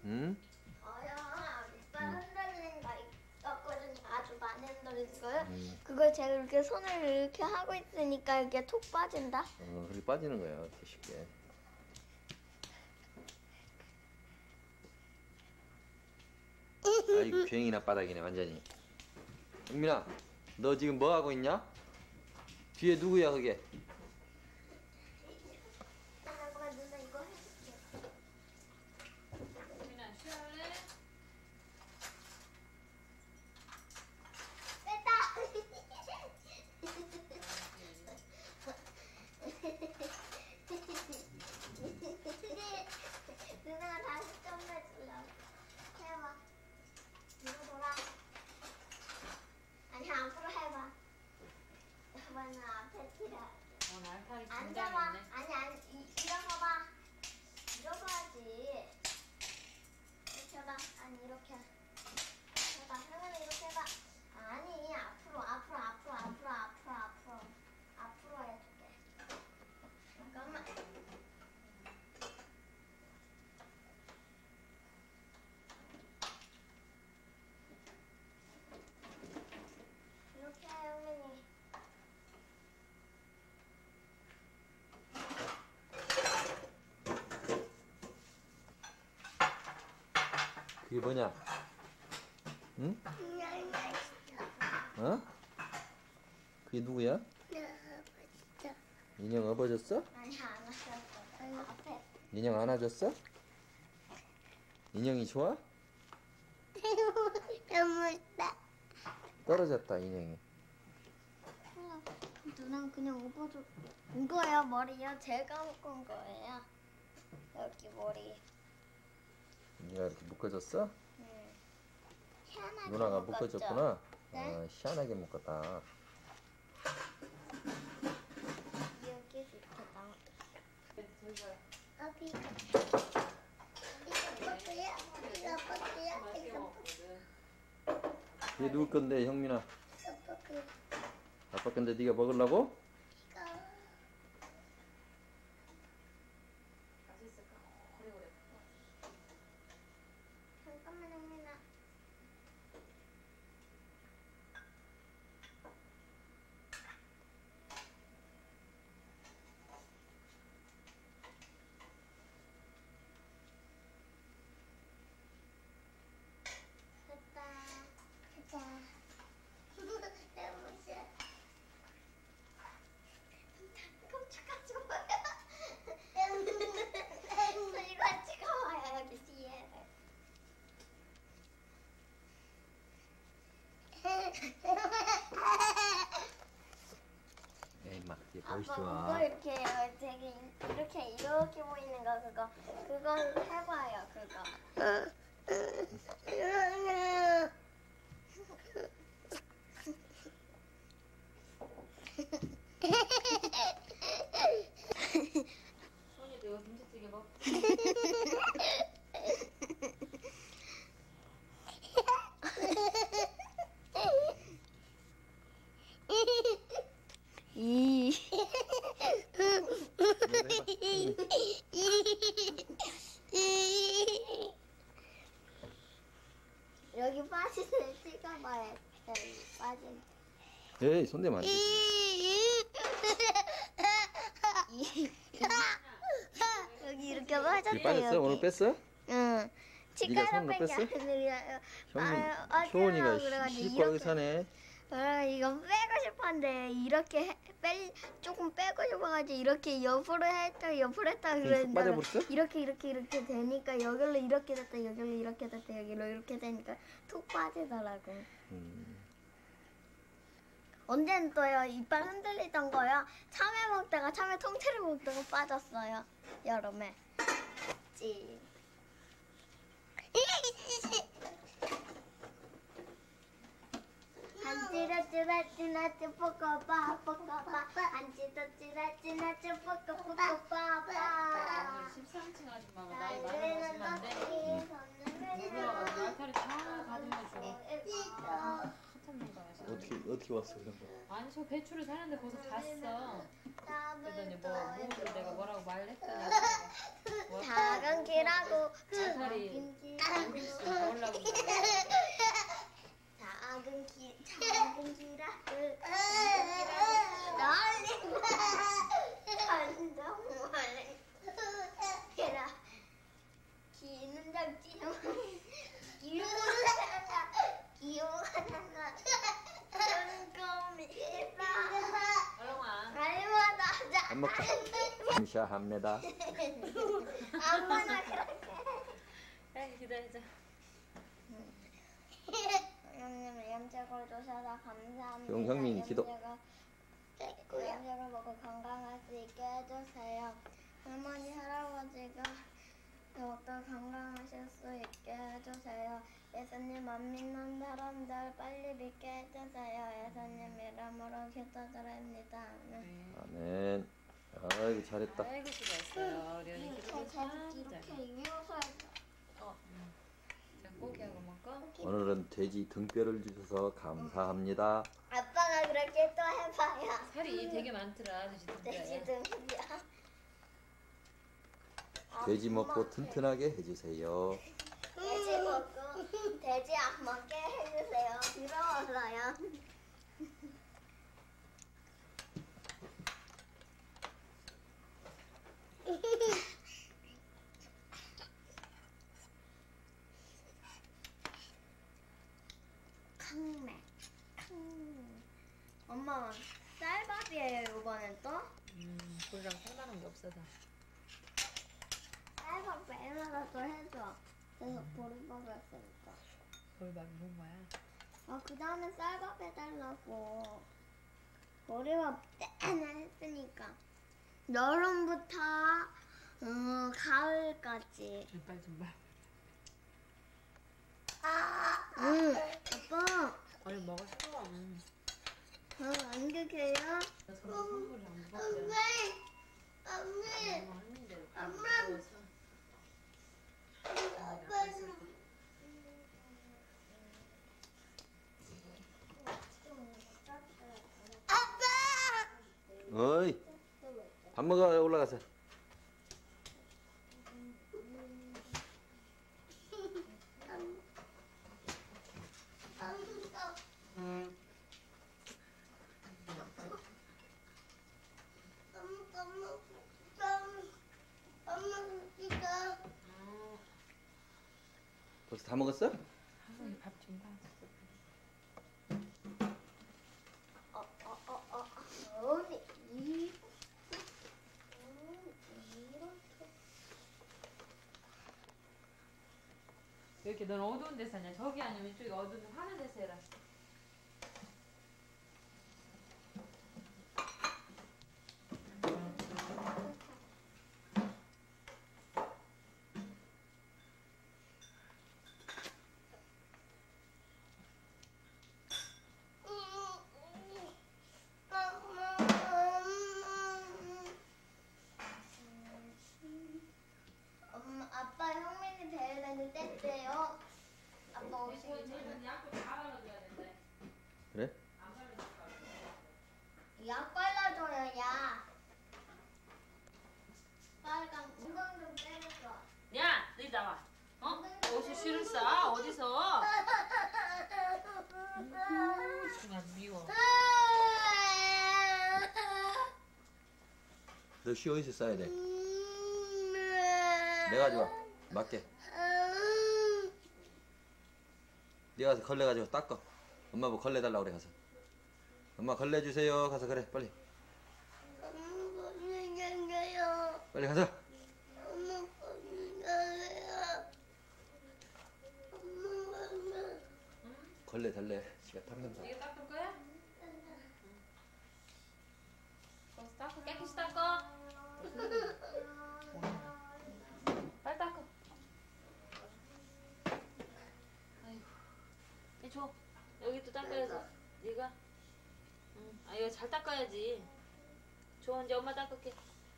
응? 오빠 흔들리는 거 있었거든요. 아주 많이 흔들리는 거요. 그걸 제가 이렇게 손을 이렇게 하고 있으니까 이게 톡 빠진다. 그렇게 빠지는 거야, 어떻게 쉽게. 아이고, 괜히나 바닥이네, 완전히. 영민아, 너 지금 뭐 하고 있냐? 뒤에 누구야, 그게? 잠깐만 누나 이거 해줄게. 민아 쉬어래? 됐다. 누나가 다시 좀 해주려고. 해봐. 뒤로 돌아. 아니 앞으로 해봐. 해봐는 앞에 티라. 날파리 앉아봐. 긴장했네. 아니 일어서봐. 일어서야지. 이렇게 해봐. 아니 이렇게 해봐. 할머니 이렇게 해봐. 아니 앞으로 해줄게. 잠깐만. 이렇게 해 할머니. 그게 뭐냐? 응? 어? 그게 누구야? 인형 업어졌어? 아니 안 왔어. 앞에. 인형 안아줬어? 인형이 좋아? 너무했다. 떨어졌다, 인형이. 누나는 그냥 오버도 이거예요 머리요. 제가 묶은 거예요. 여기 머리. 네가 이렇게 묶어줬어? 희한하게 누나가 묶었죠? 묶어줬구나. 네? 희한하게 묶었다. 여기 이렇게 나와. 저기가 여기 이거 맛있게 먹거든. 이게 누구 건데, 형민아? 이거 아빠 건데 네가 먹으려고? 맛있을까? 그래. 잠깐만 형민아. 됐다. 너무 싫어. 깜짝하지 마요. 이거 찍어봐요 여기 뒤에. 에이, 막 이게 아빠 멋있어. 그거 이렇게 되게 이렇게 보이는 거 그거 해봐요 그거. 손이도 이거 김치찌개 먹. 이. 여기 빠지는 찍어봐야 돼. 빠진. 에이, 손대면 안 돼. 여기 이렇게 빠졌대. 이게 빠졌어? 여기. 오늘 뺐어? 응. 네가 치과로 손으로 뺀게 뺐어? 아니라 효원이가 시집가게 사네. 이거 빼고 싶었는데 이렇게 조금 빼고 싶어가지고 이렇게 옆으로 했다 쑥 그랬는데 빠져버렸어? 이렇게 되니까 여기로 이렇게 됐다 여기로 이렇게 됐다 여기로 이렇게 되니까 툭 빠지더라고. 언제는 또요 이빨 흔들리던 거요. 참외 통째로 먹다가 빠졌어요. 여름에. 찌. 안찌라찌라찌라찌 뽀꼬빠 안찌라찌라찌라찌 뽀꼬빠 오늘 13층 아줌마가 나이 많은 아줌마인데 누구라고 날파리 다 가지고 주고 한참 건강해서. 어떻게 왔어, 그런 거? 아니 저 배추를 사는데 거기서 봤어. 그러더니 뭐 내가 뭐라고 말했더니 작은 키라고 날파리 색깔이 김치. 김치 먹으려고 작은 기라를 날린다. 정말 해라. 기는 잡지 기호가 나가 꼼꼼히 얼렁아 알마다 안 먹자. 감사합니다. 아무나 그렇게 해 기다리자. 형님 염색을 주셔서 감사합니다. 용형민 기도. 염색을 먹고 건강할 수 있게 해주세요. 할머니 할아버지가 더욱더 건강하실 수 있게 해주세요. 예수님 안 믿는 사람들 빨리 믿게 해주세요. 예수님 이름으로 기도드립니다. 아멘. 아멘. 아이고 잘했다. 아이고 수고했어요. 우리 기도 참 이렇게 잘. 이어서 자 고기하고 먹고. 오늘은 돼지 등뼈를 주셔서 감사합니다. 아빠가 그렇게 또 해봐요. 살이 되게 많더라 돼지 돼지 등뼈에. 등이야. 돼지 먹고 튼튼하게 해주세요. 돼지 먹고 돼지 안 먹게 해주세요. 부러워서요. 강매. 엄마 쌀밥이에요 이번엔 또? 불이랑 살만한 게 없어서. 쌀밥 매일마다 또 해줘. 그래서 보리밥 했으니까. 불밥이 뭔 거야? 그 다음에 쌀밥 해달라고. 보리밥 때나 했으니까. 여름부터 가을까지. 불밥 불밥. 아빠. 얼른 먹어 싶어. 안 드세요? 선물을 안 먹자. 엄마. 했는데. 엄마. 어이, 밥 먹어 올라가서. 벌써 다 먹었어? 밥좀 봐. 왜 이렇게 넌 어두운 데서 하냐? 저기 아니면 이쪽에 어두운 데 화는 데서 해라. 아빠 형민이 배우는 뗐대요. 아빠 오시기 전에. 약도 다 발라줘야 된대. 그래? 약 발라줘요 약. 빨간 구강 좀 때렸어. 야, 너희 나와. 어? 어디서 실을 싸? 어디서? 정말 미워. 너 쉬 어디서 싸야 돼? 내가 가져와. 맞게. 네가 가서 걸레 가지고 닦어. 엄마 뭐 걸레 달라고 그래 가서. 엄마 걸레 주세요. 가서 그래 빨리. 빨리 가자. 걸레 달래. 지가 탕금 사. 이거 닦을 거야? 거기서 닦고 깨끗이 닦어. 빨리 닦어. 아이고. 이 줘. 여기 또 닦아야지. 네가. 응. 아 이거 잘 닦아야지. 줘 이제 엄마 닦을게.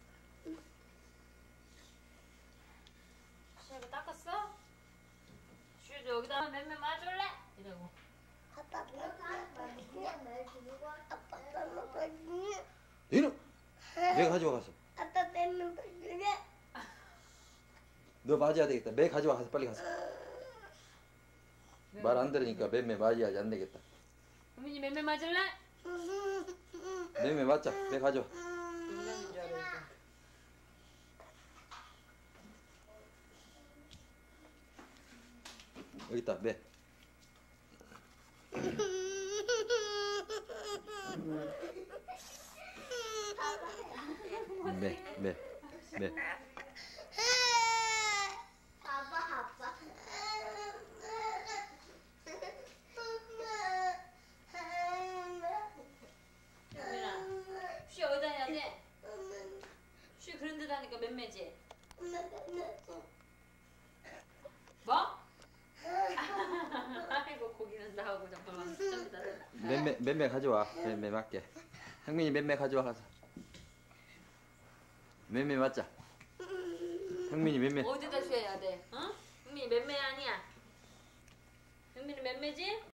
슈 닦았어? 슈도 여기다 몇몇 맞을래? 이러고. 아빠 빼먹었니? 이놈. 내가 가져와 가서. 아빠 빼먹었니? 너 맞아야 되겠다. 매 가져와 가서 빨리 가서. 말 안 들으니까 매매 맞아야지 안 되겠다. 현민이 맴매 맞을래? 매매 맞자. 매 가져와. 인간인 줄 알았어. 여기 있다. 매. 매. 아빠. 현민아, 쉬 어디다 해야 돼? 쉬 그런 데다 하니까 맴매지. 뭐? 아이고 고기는 나오고 잠깐만 좀 이따. 매매 가져와. 매매 맞게. 형민이 매매 가져와 가서. 매매 맞자. 형민이 매매. 어디다 쉬어야 돼? 응? 현민이 맴매 아니야? 현민이 맴매지?